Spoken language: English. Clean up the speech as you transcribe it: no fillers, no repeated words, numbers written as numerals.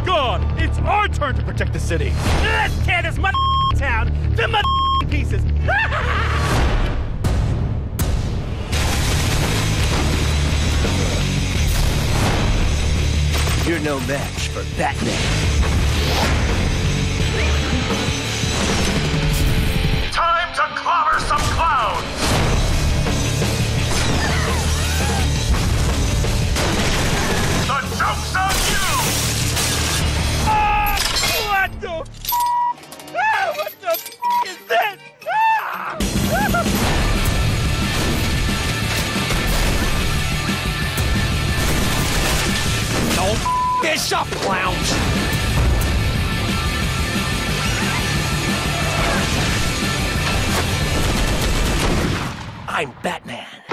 gone. It's our turn to protect the city. Let's tear this town to pieces. You're no match for Batman. Time to clobber some clowns! The joke's on you! What the what the is this? Don't this up, clowns! I'm Batman.